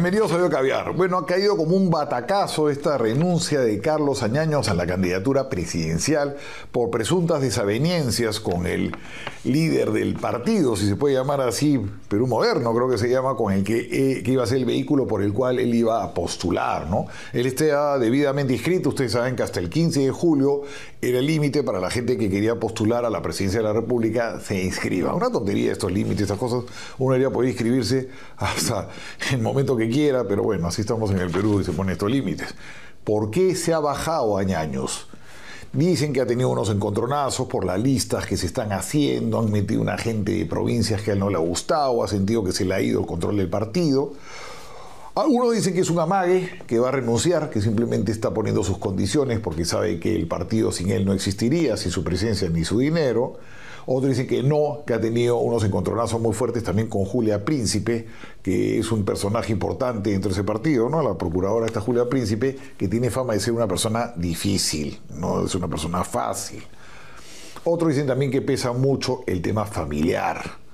Bienvenidos a Yo Caviar. Bueno, ha caído como un batacazo esta renuncia de Carlos Añaños a la candidatura presidencial por presuntas desavenencias con el líder del partido, si se puede llamar así, Perú Moderno, creo que se llama, con el que iba a ser el vehículo por el cual él iba a postular, ¿no? Él está debidamente inscrito, ustedes saben que hasta el 15 de julio era el límite para la gente que quería postular a la presidencia de la República, se inscriba. Una tontería estos límites, estas cosas, uno debería poder inscribirse hasta el momento que quiera, pero bueno, así estamos en el Perú y se ponen estos límites. ¿Por qué se ha bajado Añaños? Dicen que ha tenido unos encontronazos por las listas que se están haciendo, han metido una gente de provincias que a él no le ha gustado, ha sentido que se le ha ido el control del partido. Algunos dicen que es un amague, que va a renunciar, que simplemente está poniendo sus condiciones porque sabe que el partido sin él no existiría, sin su presencia ni su dinero. Otros dicen que no, que ha tenido unos encontronazos muy fuertes también con Julia Príncipe, que es un personaje importante dentro de ese partido, ¿no? La procuradora esta Julia Príncipe, que tiene fama de ser una persona difícil, no es una persona fácil. Otros dicen también que pesa mucho el tema familiar.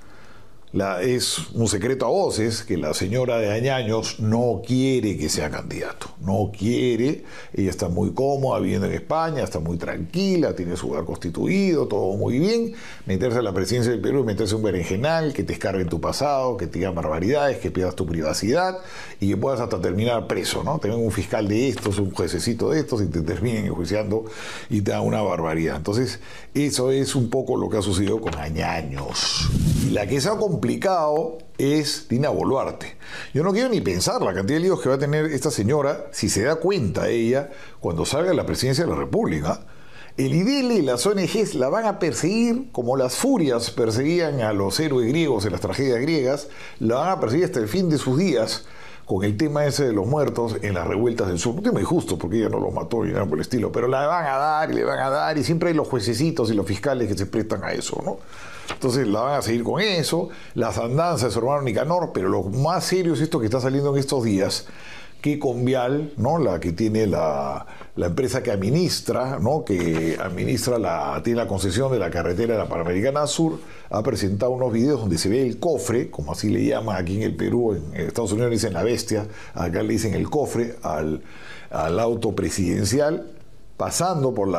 Es un secreto a voces que la señora de Añaños no quiere que sea candidato, no quiere, ella está muy cómoda viviendo en España, está muy tranquila, tiene su hogar constituido, todo muy bien, meterse a la presidencia del Perú y meterse un berenjenal, que te escarben tu pasado, que te digan barbaridades, que pierdas tu privacidad y que puedas hasta terminar preso, ¿no? Tener un fiscal de estos, un juececito de estos y te terminen enjuiciando y te dan una barbaridad. Entonces, eso es un poco lo que ha sucedido con Añaños. Y la que se ha complicado es Dina Boluarte. Yo no quiero ni pensar la cantidad de líos que va a tener esta señora si se da cuenta ella cuando salga a la presidencia de la República. El IDL y las ONGs la van a perseguir como las furias perseguían a los héroes griegos en las tragedias griegas, la van a perseguir hasta el fin de sus días con el tema ese de los muertos en las revueltas del sur. Un tema injusto porque ella no los mató ni nada por el estilo, pero la van a dar y le van a dar y siempre hay los juececitos y los fiscales que se prestan a eso, ¿no? Entonces la van a seguir con eso, las andanzas de su hermano Nicanor, pero lo más serio es esto que está saliendo en estos días, que Convial, ¿no? La que tiene la empresa que administra, ¿no? Que administra tiene la concesión de la carretera de la Panamericana Sur, ha presentado unos videos donde se ve el cofre, como así le llaman aquí en el Perú, en Estados Unidos le dicen la bestia, acá le dicen el cofre al auto presidencial, pasando por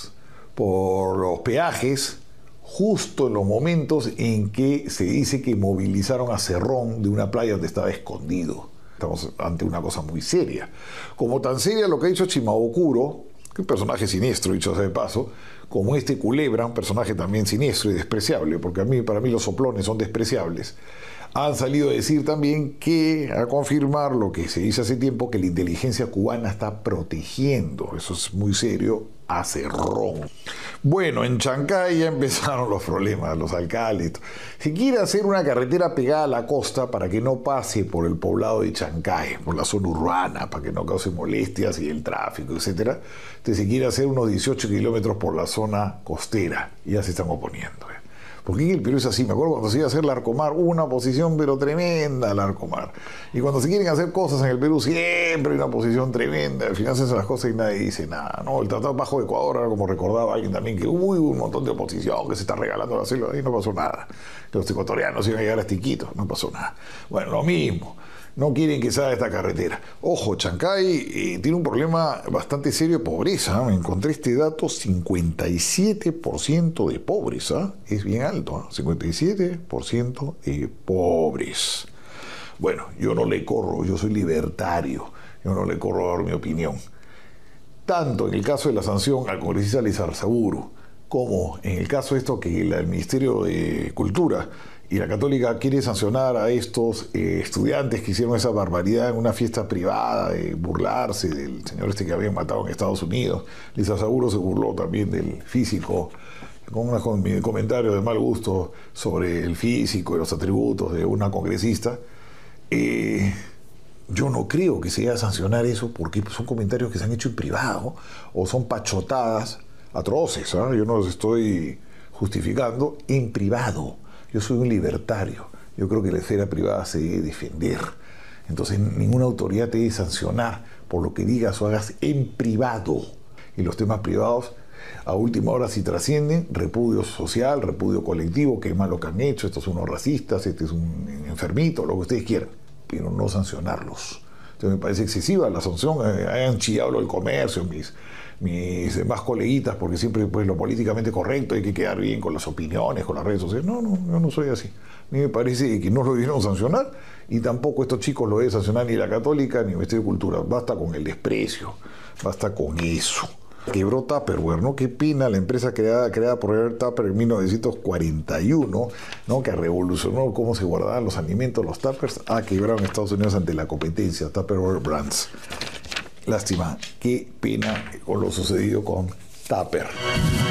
los peajes, justo en los momentos en que se dice que movilizaron a Cerrón de una playa donde estaba escondido. Estamos ante una cosa muy seria. Como tan seria lo que ha dicho Chimabukuro, que es un personaje siniestro, dicho sea de paso, como este Culebra, un personaje también siniestro y despreciable, porque para mí los soplones son despreciables, han salido a decir también a confirmar lo que se dice hace tiempo, que la inteligencia cubana está protegiendo, eso es muy serio, a Cerrón. Bueno, en Chancay ya empezaron los problemas, los alcaldes. Se quiere hacer una carretera pegada a la costa para que no pase por el poblado de Chancay, por la zona urbana, para que no cause molestias y el tráfico, etc. Entonces se quiere hacer unos 18 kilómetros por la zona costera y ya se están oponiendo. Porque en el Perú es así, me acuerdo cuando se iba a hacer Larcomar, hubo una oposición pero tremenda a Larcomar. Y cuando se quieren hacer cosas en el Perú siempre hay una oposición tremenda, al final se hacen las cosas y nadie dice nada, ¿no? El Tratado Bajo de Ecuador, ahora como recordaba alguien también, que hubo un montón de oposición que se está regalando la selva y no pasó nada. Los ecuatorianos iban a llegar hasta Iquitos, no pasó nada. Bueno, lo mismo. No quieren que se haga esta carretera. Ojo, Chancay tiene un problema bastante serio de pobreza. Me encontré este dato, 57% de pobreza. Es bien alto, 57% de pobres. Bueno, yo no le corro, yo soy libertario. Yo no le corro a dar mi opinión. Tanto en el caso de la sanción al congresista Lizarzaburu, como en el caso de esto que el Ministerio de Cultura y la Católica quiere sancionar a estos estudiantes que hicieron esa barbaridad en una fiesta privada, de burlarse del señor este que habían matado en Estados Unidos. Lizarzaburu se burló también del físico, con unos comentarios de mal gusto sobre el físico y los atributos de una congresista. Yo no creo que se vaya a sancionar eso porque son comentarios que se han hecho en privado o son pachotadas atroces, ¿eh? Yo no los estoy justificando en privado. Yo soy un libertario. Yo creo que la esfera privada se debe defender. Entonces, ninguna autoridad te debe sancionar por lo que digas o hagas en privado. Y los temas privados, a última hora, si trascienden, repudio social, repudio colectivo, que es malo que han hecho, estos son unos racistas, este es un enfermito, lo que ustedes quieran. pero no sancionarlos. Entonces me parece excesiva la sanción. Hayan chillado del comercio, mis demás coleguitas, porque siempre pues lo políticamente correcto, hay que quedar bien con las opiniones, con las redes sociales. No, yo no soy así. A mí me parece que no lo debieron sancionar, y tampoco estos chicos lo deben sancionar ni la Católica ni el Ministerio de Cultura. Basta con el desprecio, basta con eso. Quebró Tupperware, ¿no? Qué pena, la empresa creada por Herbert Tupper en 1941, ¿no? Que revolucionó cómo se guardaban los alimentos, los tuppers, quebraron en Estados Unidos ante la competencia, Tupperware Brands. Lástima, qué pena con lo sucedido con Tupper.